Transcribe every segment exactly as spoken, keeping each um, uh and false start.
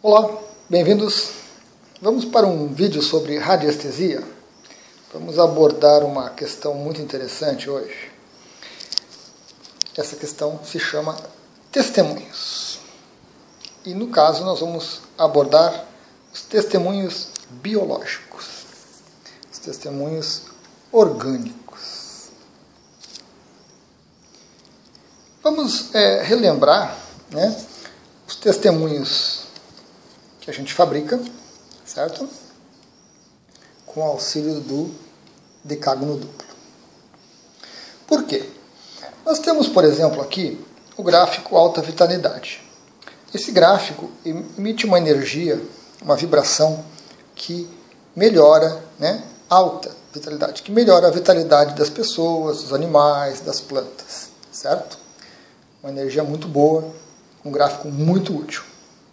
Olá, bem-vindos. Vamos para um vídeo sobre radiestesia. Vamos abordar uma questão muito interessante hoje. Essa questão se chama testemunhos. E no caso nós vamos abordar os testemunhos biológicos, os testemunhos orgânicos. Vamos é, relembrar, né, os testemunhos que a gente fabrica, certo? Com o auxílio do decágono duplo. Por quê? Nós temos, por exemplo, aqui o gráfico alta vitalidade. Esse gráfico emite uma energia, uma vibração que melhora, né, alta vitalidade, que melhora a vitalidade das pessoas, dos animais, das plantas, certo? Uma energia muito boa, um gráfico muito útil.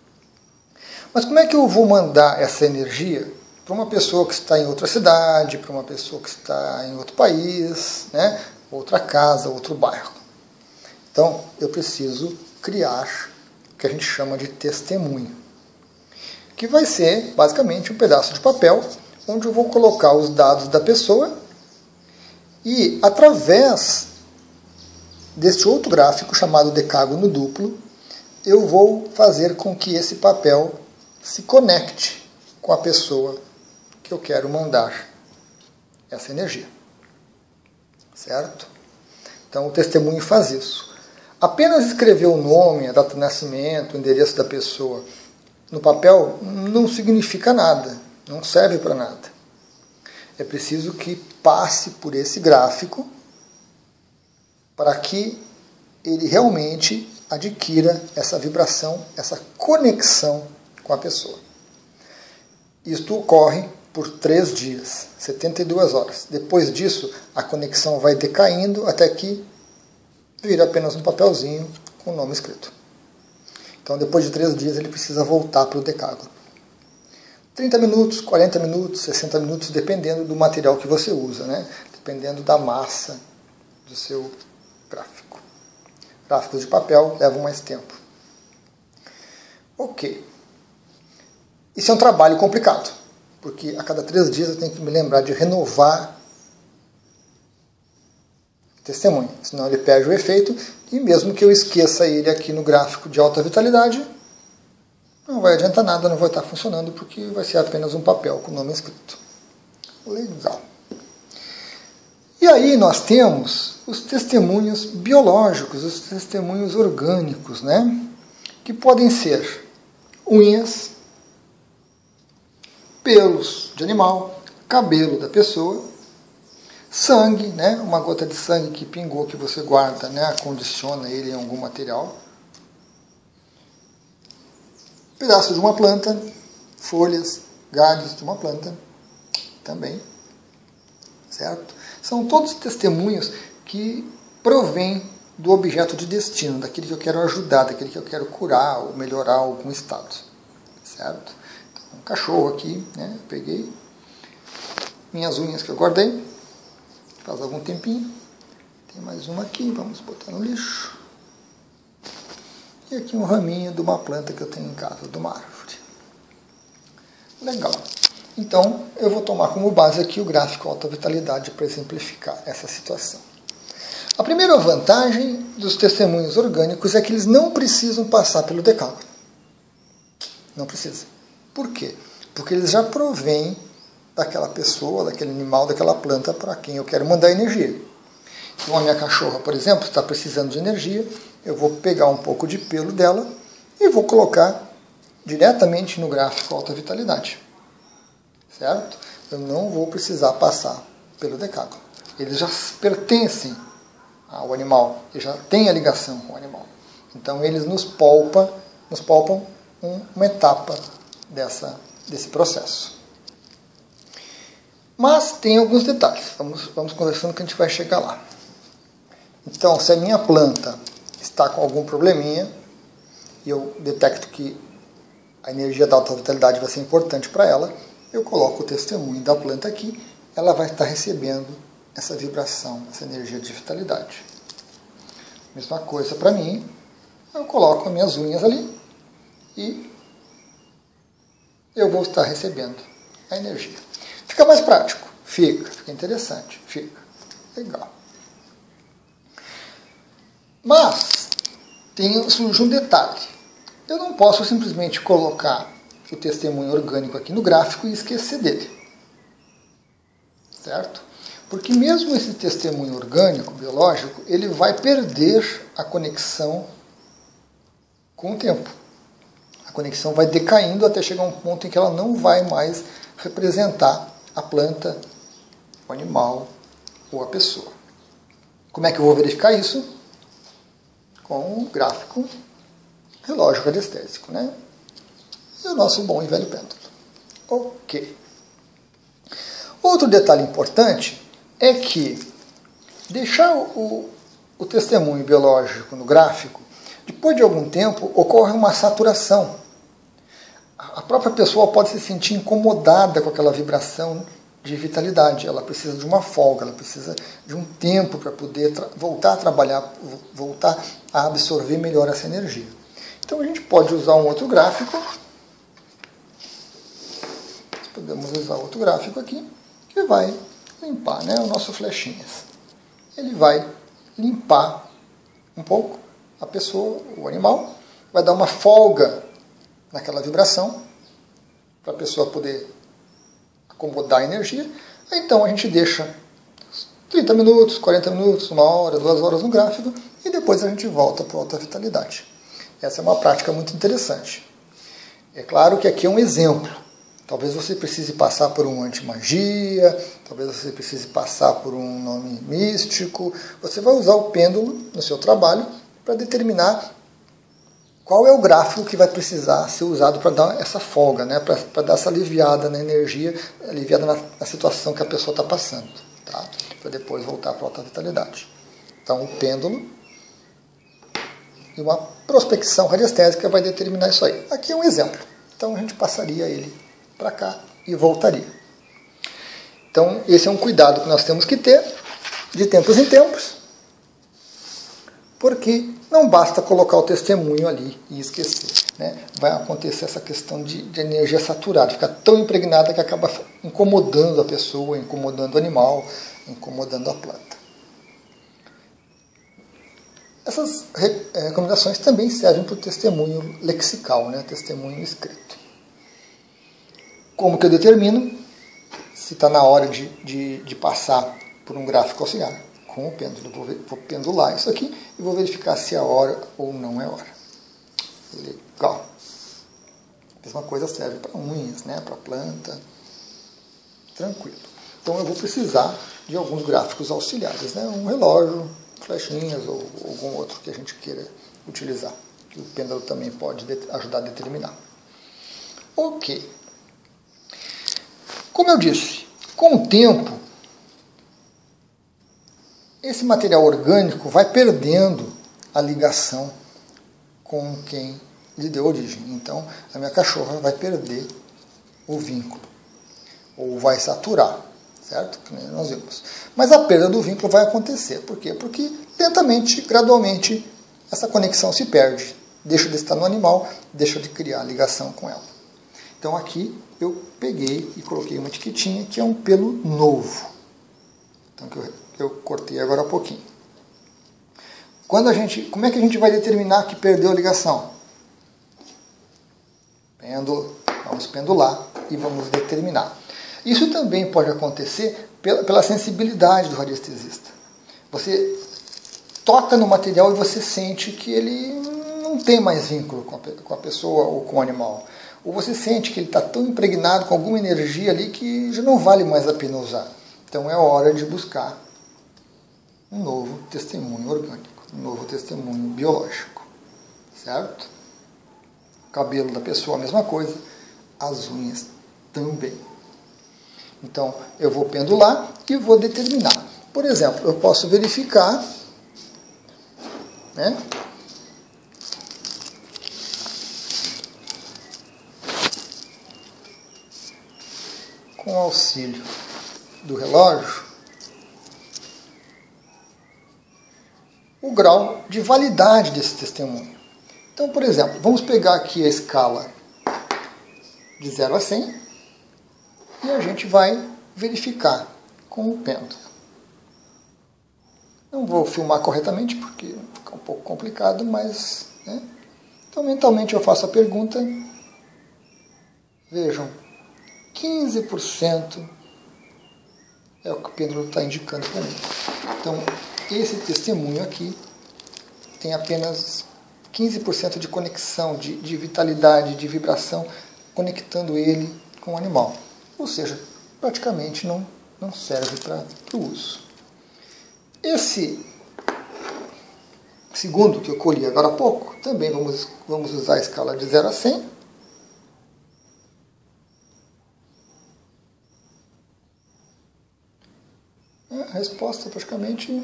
Mas como é que eu vou mandar essa energia para uma pessoa que está em outra cidade, para uma pessoa que está em outro país, né, outra casa, outro bairro? Então, eu preciso criar o que a gente chama de testemunho, que vai ser, basicamente, um pedaço de papel onde eu vou colocar os dados da pessoa e, através deste outro gráfico chamado decágono duplo, eu vou fazer com que esse papel se conecte com a pessoa que eu quero mandar essa energia. Certo? Então o testemunho faz isso. Apenas escrever o nome, a data de nascimento, o endereço da pessoa no papel não significa nada, não serve para nada. É preciso que passe por esse gráfico para que ele realmente adquira essa vibração, essa conexão com a pessoa. Isto ocorre por três dias, setenta e duas horas. Depois disso, a conexão vai decaindo até que vira apenas um papelzinho com o nome escrito. Então, depois de três dias, ele precisa voltar para o decágono. trinta minutos, quarenta minutos, sessenta minutos, dependendo do material que você usa, né? Dependendo da massa do seu gráfico. Gráficos de papel levam mais tempo. Ok. Isso é um trabalho complicado, porque a cada três dias eu tenho que me lembrar de renovar o testemunho, senão ele perde o efeito, e mesmo que eu esqueça ele aqui no gráfico de alta vitalidade, não vai adiantar nada, não vai estar funcionando, porque vai ser apenas um papel com o nome escrito. Legal. E aí nós temos os testemunhos biológicos, os testemunhos orgânicos, né? Que podem ser unhas, pelos de animal, cabelo da pessoa, sangue, né? Uma gota de sangue que pingou, que você guarda, né? Acondiciona ele em algum material. Pedaço de uma planta, folhas, galhos de uma planta, também, certo? São todos testemunhos que provêm do objeto de destino, daquele que eu quero ajudar, daquele que eu quero curar ou melhorar algum estado, certo? Então, um cachorro aqui, né? Eu peguei minhas unhas que eu guardei, faz algum tempinho. Tem mais uma aqui, vamos botar no lixo. E aqui um raminho de uma planta que eu tenho em casa, de uma árvore. Legal. Então, eu vou tomar como base aqui o gráfico alta vitalidade para exemplificar essa situação. A primeira vantagem dos testemunhos orgânicos é que eles não precisam passar pelo decágono. Não precisa. Por quê? Porque eles já provêm daquela pessoa, daquele animal, daquela planta para quem eu quero mandar energia. Então, a minha cachorra, por exemplo, está precisando de energia, eu vou pegar um pouco de pelo dela e vou colocar diretamente no gráfico alta vitalidade. Certo? Eu não vou precisar passar pelo decágono. Eles já pertencem ao animal, eles já têm a ligação com o animal. Então eles nos poupam, nos poupam um, uma etapa dessa, desse processo. Mas tem alguns detalhes, vamos, vamos conversando que a gente vai chegar lá. Então, se a minha planta está com algum probleminha, e eu detecto que a energia da alta vitalidade vai ser importante para ela, eu coloco o testemunho da planta aqui, ela vai estar recebendo essa vibração, essa energia de vitalidade. Mesma coisa para mim, eu coloco as minhas unhas ali e eu vou estar recebendo a energia. Fica mais prático? Fica. Fica interessante? Fica. Legal. Mas tem, surge um detalhe. Eu não posso simplesmente colocar o testemunho orgânico aqui no gráfico e esquecer dele. Certo? Porque mesmo esse testemunho orgânico, biológico, ele vai perder a conexão com o tempo. A conexão vai decaindo até chegar a um ponto em que ela não vai mais representar a planta, o animal ou a pessoa. Como é que eu vou verificar isso? Com o gráfico relógio radiestésico, né? E o nosso bom e velho pêndulo. Ok. Outro detalhe importante é que deixar o, o testemunho biológico no gráfico, depois de algum tempo, ocorre uma saturação. A própria pessoa pode se sentir incomodada com aquela vibração de vitalidade. Ela precisa de uma folga, ela precisa de um tempo para poder voltar a trabalhar, voltar a absorver melhor essa energia. Então a gente pode usar um outro gráfico. Podemos usar outro gráfico aqui, que vai limpar, né, o nosso flechinhas. Ele vai limpar um pouco a pessoa, o animal, vai dar uma folga naquela vibração, para a pessoa poder acomodar a energia. Então a gente deixa trinta minutos, quarenta minutos, uma hora, duas horas no gráfico, e depois a gente volta para a alta vitalidade. Essa é uma prática muito interessante. É claro que aqui é um exemplo. Talvez você precise passar por um anti-magia, talvez você precise passar por um nome místico. Você vai usar o pêndulo no seu trabalho para determinar qual é o gráfico que vai precisar ser usado para dar essa folga, né? para, para dar essa aliviada na energia, aliviada na, na situação que a pessoa está passando, tá? Para depois voltar para a alta vitalidade. Então, o pêndulo e uma prospecção radiestésica vai determinar isso aí. Aqui é um exemplo. Então, a gente passaria ele para cá e voltaria. Então, esse é um cuidado que nós temos que ter de tempos em tempos, porque não basta colocar o testemunho ali e esquecer, né? Vai acontecer essa questão de, de energia saturada, ficar tão impregnada que acaba incomodando a pessoa, incomodando o animal, incomodando a planta. Essas recomendações também servem para o testemunho lexical, né? Testemunho escrito. Como que eu determino se está na hora de, de, de passar por um gráfico auxiliar? Com o pêndulo. Vou, vou pendular isso aqui e vou verificar se é hora ou não é hora. Legal. A mesma coisa serve para unhas, né? Para planta. Tranquilo. Então eu vou precisar de alguns gráficos auxiliares, né? Um relógio, flechinhas ou algum outro que a gente queira utilizar. Que o pêndulo também pode ajudar a determinar. Ok. Como eu disse, com o tempo, esse material orgânico vai perdendo a ligação com quem lhe deu origem. Então, a minha cachorra vai perder o vínculo, ou vai saturar, certo? Que nós vimos. Mas a perda do vínculo vai acontecer. Por quê? Porque lentamente, gradualmente, essa conexão se perde. Deixa de estar no animal, deixa de criar ligação com ela. Então aqui eu peguei e coloquei uma etiquetinha que é um pelo novo. Então que eu, eu cortei agora há pouquinho. Quando a gente, como é que a gente vai determinar que perdeu a ligação? Pêndulo, vamos pendular e vamos determinar. Isso também pode acontecer pela, pela sensibilidade do radiestesista. Você toca no material e você sente que ele não tem mais vínculo com a, com a pessoa ou com o animal. Ou você sente que ele está tão impregnado com alguma energia ali que já não vale mais a pena usar. Então é hora de buscar um novo testemunho orgânico, um novo testemunho biológico. Certo? O cabelo da pessoa, a mesma coisa. As unhas também. Então eu vou pendular e vou determinar. Por exemplo, eu posso verificar, né? Com o auxílio do relógio, o grau de validade desse testemunho. Então, por exemplo, vamos pegar aqui a escala de zero a cem e a gente vai verificar com o pêndulo. Não vou filmar corretamente porque fica um pouco complicado, mas... Né? Então, mentalmente eu faço a pergunta. Vejam, quinze por cento é o que o pêndulo está indicando para mim. Então, esse testemunho aqui tem apenas quinze por cento de conexão, de, de vitalidade, de vibração, conectando ele com o animal. Ou seja, praticamente não, não serve para o uso. Esse segundo que eu colhi agora há pouco, também vamos, vamos usar a escala de zero a cem. A resposta é praticamente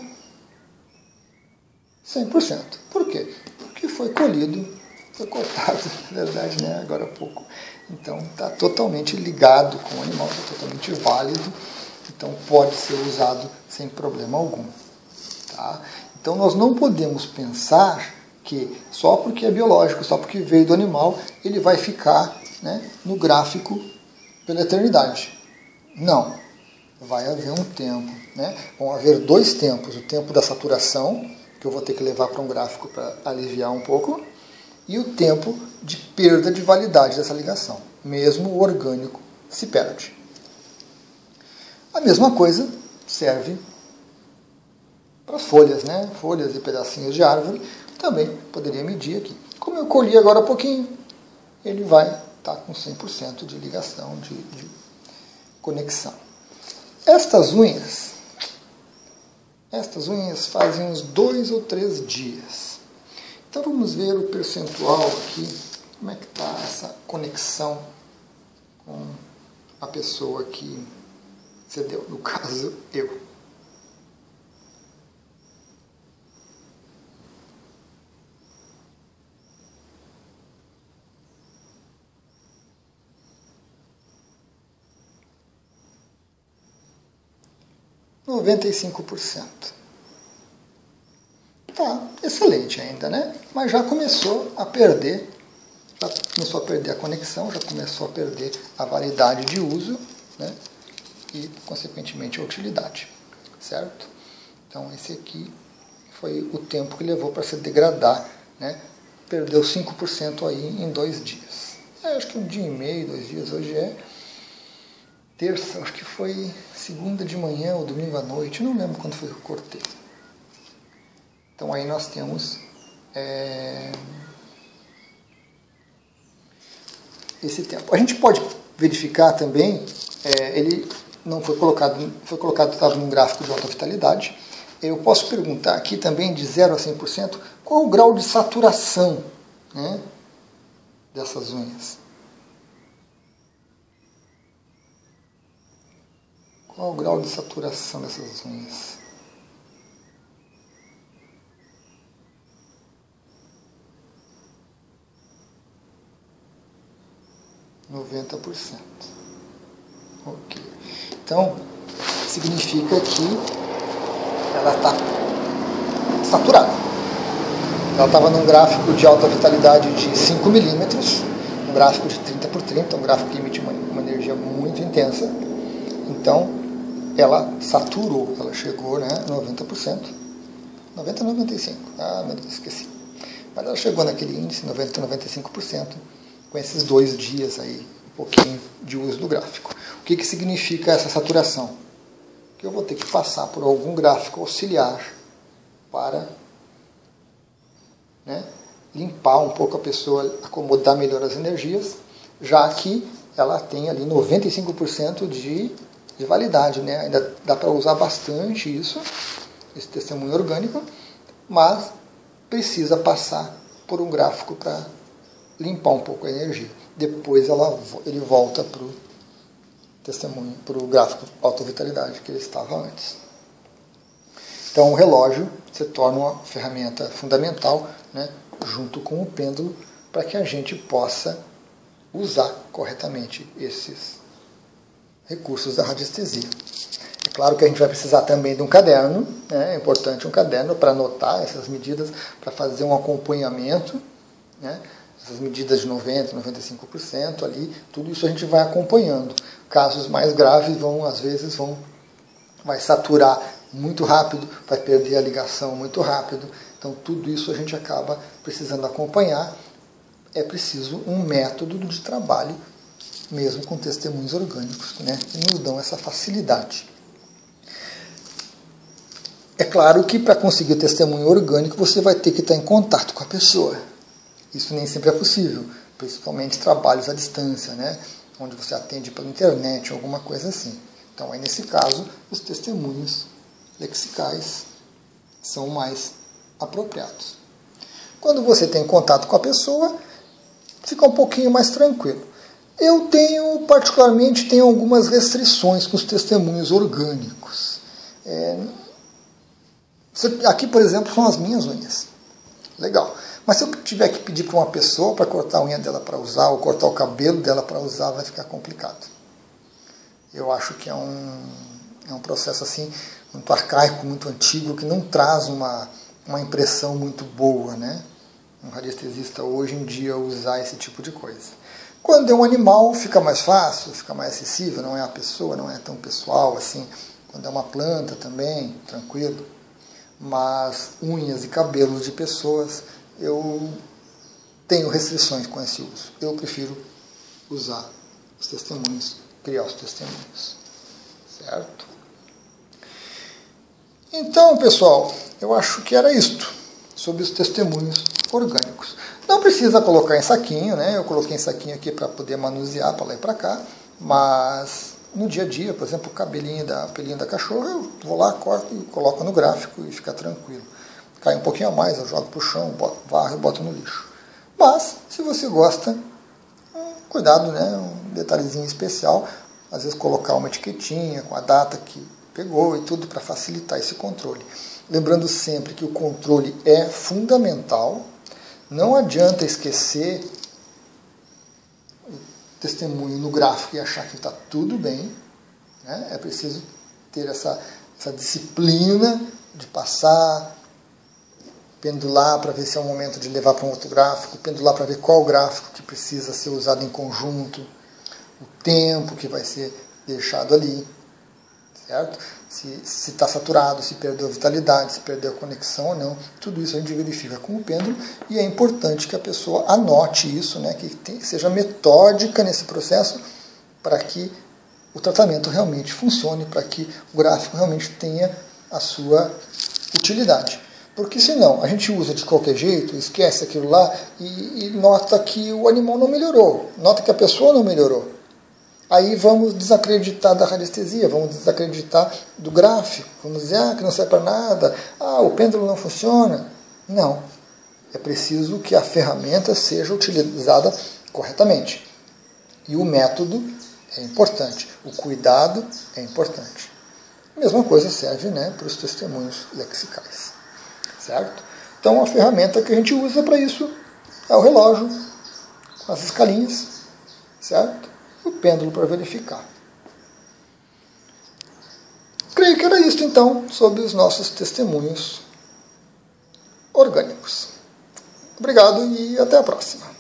cem por cento. Por quê? Porque foi colhido, foi cortado, na verdade, né, agora há pouco. Então está totalmente ligado com o animal, está totalmente válido, então pode ser usado sem problema algum. Tá? Então nós não podemos pensar que só porque é biológico, só porque veio do animal, ele vai ficar, né, no gráfico pela eternidade. Não. Vai haver um tempo. Né? Vão haver dois tempos. O tempo da saturação, que eu vou ter que levar para um gráfico para aliviar um pouco, e o tempo de perda de validade dessa ligação. Mesmo o orgânico se perde. A mesma coisa serve para as folhas, né? Folhas e pedacinhos de árvore, também poderia medir aqui. Como eu colhi agora há pouquinho, ele vai estar com cem por cento de ligação, de, de conexão. Estas unhas, estas unhas fazem uns dois ou três dias. Então vamos ver o percentual aqui, como é que está essa conexão com a pessoa que cedeu, no caso eu. noventa e cinco por cento. Tá, excelente ainda, né? Mas já começou a perder, já começou a perder a conexão, já começou a perder a validade de uso, né? E, consequentemente, a utilidade, certo? Então, esse aqui foi o tempo que levou para se degradar, né? Perdeu cinco por cento aí em dois dias. É, acho que um dia e meio, dois dias, hoje é terça, acho que foi segunda de manhã ou domingo à noite, não lembro quando foi que eu cortei. Então aí nós temos é, esse tempo. A gente pode verificar também, é, ele não foi colocado, foi colocado, estava num gráfico de alta vitalidade. Eu posso perguntar aqui também de zero a cem por cento qual o grau de saturação, né, dessas unhas. Qual o grau de saturação dessas unhas? noventa por cento. Ok. Então, significa que ela está saturada. Ela estava num gráfico de alta vitalidade de cinco milímetros, um gráfico de trinta por trinta, um gráfico que emite uma, uma energia muito intensa. Então, ela saturou, ela chegou, né, noventa por cento. noventa a noventa e cinco por cento. Ah, meu Deus, esqueci. Mas ela chegou naquele índice, noventa a noventa e cinco por cento, com esses dois dias aí, um pouquinho de uso do gráfico. O que, que significa essa saturação? Que eu vou ter que passar por algum gráfico auxiliar para, né, limpar um pouco a pessoa, acomodar melhor as energias, já que ela tem ali noventa e cinco por cento de de validade, né? Ainda dá para usar bastante isso, esse testemunho orgânico, mas precisa passar por um gráfico para limpar um pouco a energia. Depois ela, ele volta para o testemunho, para o gráfico alta vitalidade que ele estava antes. Então o relógio se torna uma ferramenta fundamental, né, junto com o pêndulo, para que a gente possa usar corretamente esses recursos da radiestesia. É claro que a gente vai precisar também de um caderno, né? É importante um caderno para anotar essas medidas, para fazer um acompanhamento, né? essas medidas de noventa por cento, noventa e cinco por cento ali, tudo isso a gente vai acompanhando. Casos mais graves vão, às vezes, vão, vai saturar muito rápido, vai perder a ligação muito rápido. Então, tudo isso a gente acaba precisando acompanhar. É preciso um método de trabalho, mesmo com testemunhos orgânicos, né, que nos dão essa facilidade. É claro que para conseguir o testemunho orgânico você vai ter que estar em contato com a pessoa. Isso nem sempre é possível, principalmente trabalhos à distância, né, onde você atende pela internet, alguma coisa assim. Então, aí nesse caso, os testemunhos lexicais são mais apropriados. Quando você tem contato com a pessoa, fica um pouquinho mais tranquilo. Eu tenho, particularmente, tenho algumas restrições com os testemunhos orgânicos. É, aqui, por exemplo, são as minhas unhas. Legal. Mas se eu tiver que pedir para uma pessoa para cortar a unha dela para usar, ou cortar o cabelo dela para usar, vai ficar complicado. Eu acho que é um, é um processo assim, muito arcaico, muito antigo, que não traz uma, uma impressão muito boa, né? Um radiestesista hoje em dia usar esse tipo de coisa. Quando é um animal, fica mais fácil, fica mais acessível, não é a pessoa, não é tão pessoal assim. Quando é uma planta também, tranquilo. Mas unhas e cabelos de pessoas, eu tenho restrições com esse uso. Eu prefiro usar os testemunhos, criar os testemunhos. Certo? Então, pessoal, eu acho que era isto sobre os testemunhos orgânicos. Não precisa colocar em saquinho, né? Eu coloquei em saquinho aqui para poder manusear para lá e para cá, mas no dia a dia, por exemplo, o cabelinho da, pelinho da cachorra, eu vou lá, corto e coloco no gráfico e fica tranquilo. Cai um pouquinho a mais, eu jogo para o chão, boto, varro e boto no lixo. Mas, se você gosta, cuidado, né? Um detalhezinho especial, às vezes colocar uma etiquetinha com a data que pegou e tudo para facilitar esse controle. Lembrando sempre que o controle é fundamental, não adianta esquecer o testemunho no gráfico e achar que está tudo bem, né? É preciso ter essa, essa disciplina de passar, pendular para ver se é o momento de levar para um outro gráfico, pendular para ver qual gráfico que precisa ser usado em conjunto, o tempo que vai ser deixado ali, certo? Se está saturado, se perdeu a vitalidade, se perdeu a conexão ou não, tudo isso a gente verifica com o pêndulo e é importante que a pessoa anote isso, né, que tem, seja metódica nesse processo para que o tratamento realmente funcione, para que o gráfico realmente tenha a sua utilidade. Porque senão a gente usa de qualquer jeito, esquece aquilo lá e, e nota que o animal não melhorou, nota que a pessoa não melhorou. Aí vamos desacreditar da radiestesia, vamos desacreditar do gráfico, vamos dizer ah, que não serve para nada, ah, o pêndulo não funciona. Não, é preciso que a ferramenta seja utilizada corretamente. E o método é importante, o cuidado é importante. A mesma coisa serve, né, para os testemunhos lexicais, certo? Então a ferramenta que a gente usa para isso é o relógio, com as escalinhas, certo? O pêndulo para verificar. Creio que era isso, então, sobre os nossos testemunhos orgânicos. Obrigado e até a próxima.